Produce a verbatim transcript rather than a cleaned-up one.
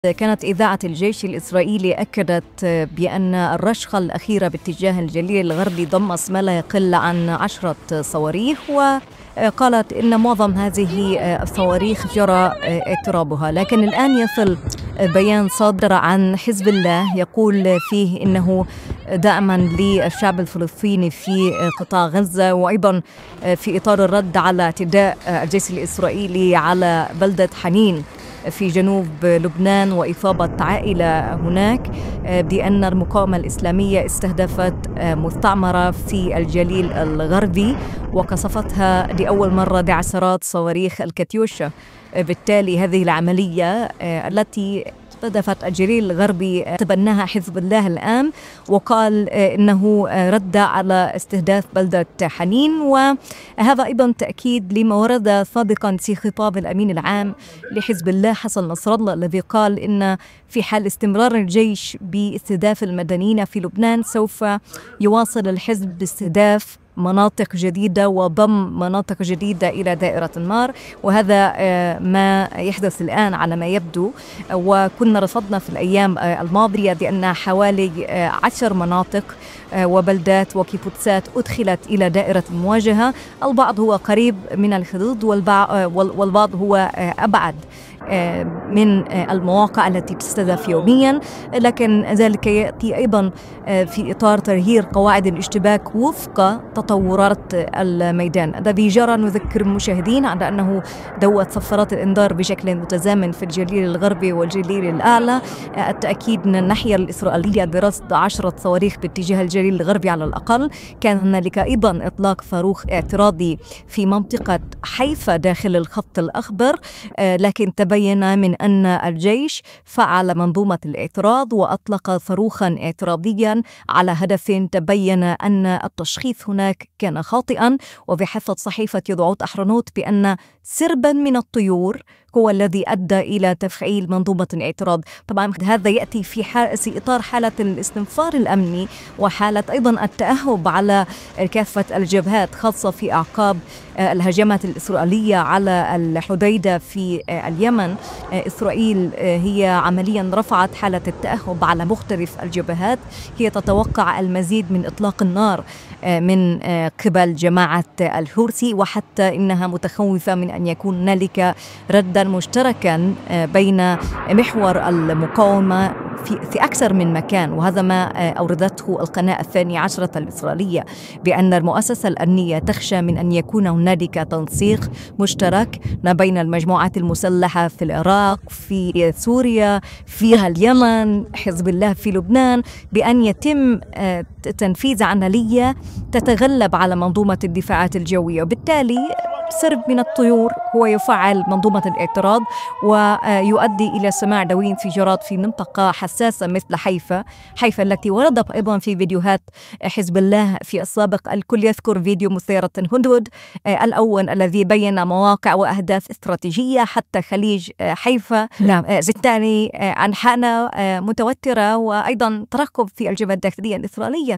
كانت إذاعة الجيش الإسرائيلي أكدت بأن الرشقة الأخيرة باتجاه الجليل الغربي ضمس ما لا يقل عن عشرة صواريخ، وقالت إن معظم هذه الصواريخ جرى اضطرابها. لكن الآن يصل بيان صادر عن حزب الله يقول فيه إنه دعما للشعب الفلسطيني في قطاع غزة، وأيضا في إطار الرد على اعتداء الجيش الإسرائيلي على بلدة حنين في جنوب لبنان وإصابة عائلة هناك، بأن المقاومة الإسلامية استهدفت مستعمرة في الجليل الغربي وقصفتها لأول مرة بعشرات صواريخ الكاتيوشا. بالتالي هذه العملية التي استهدفت الجليل الغربي تبناها حزب الله الآن، وقال إنه رد على استهداف بلدة حنين. وهذا أيضا تأكيد لما ورد سابقا في خطاب الأمين العام لحزب الله حسن نصر الله، الذي قال إن في حال استمرار الجيش باستهداف المدنيين في لبنان سوف يواصل الحزب باستهداف مناطق جديدة وضم مناطق جديدة إلى دائرة النار، وهذا ما يحدث الآن على ما يبدو. وكنا رصدنا في الأيام الماضية بأن حوالي عشر مناطق وبلدات وكيبوتسات أدخلت إلى دائرة المواجهة، البعض هو قريب من الحدود والبعض هو أبعد من المواقع التي تستهدف يوميا، لكن ذلك يأتي أيضا في إطار ترهير قواعد الاشتباك وفق تطورات الميدان. الذي جرى نذكر المشاهدين على أنه دوت صفارات الإنذار بشكل متزامن في الجليل الغربي والجليل الأعلى. التأكيد من الناحية الإسرائيلية برصد عشرة صواريخ باتجاه الجليل الغربي على الأقل. كان هنالك أيضا إطلاق صاروخ اعتراضي في منطقة حيفا داخل الخط الأخضر، لكن تبين من أن الجيش فعل منظومة الاعتراض وأطلق صاروخا اعتراضيا على هدف تبين أن التشخيص هناك كان خاطئا. وبحثت صحيفة يدعوت أحرنوت بأن سربا من الطيور هو الذي أدى إلى تفعيل منظومة الاعتراض. طبعا هذا يأتي في, في إطار حالة الاستنفار الأمني وحالة أيضا التأهب على كافة الجبهات، خاصة في أعقاب الهجمات الإسرائيلية على الحديدة في اليمن. إسرائيل هي عمليا رفعت حالة التأهب على مختلف الجبهات، هي تتوقع المزيد من إطلاق النار من قبل جماعة الحوثي، وحتى إنها متخوفة من أن يكون هنالك ردا مشتركا بين محور المقاومة في, في أكثر من مكان. وهذا ما أوردته القناة الثانية عشرة الإسرائيلية، بأن المؤسسة الأمنية تخشى من أن يكون هنالك تنسيق مشترك ما بين المجموعات المسلحة في العراق، في سوريا، في اليمن، حزب الله في لبنان، بأن يتم تنفيذ عملية تتغلب على منظومة الدفاعات الجوية. وبالتالي سرب من الطيور هو يفعل منظومة الاعتراض ويؤدي إلى سماع دواوين انفجارات في منطقة حساسة مثل حيفا حيفا التي وردت أيضا في فيديوهات حزب الله في السابق. الكل يذكر فيديو مسيرة هدهد الأول الذي بين مواقع وأهداف استراتيجية حتى خليج حيفا. بالتالي أنحاءنا متوترة، وأيضا ترقب في الجبهة الداخلية الإسرائيلية.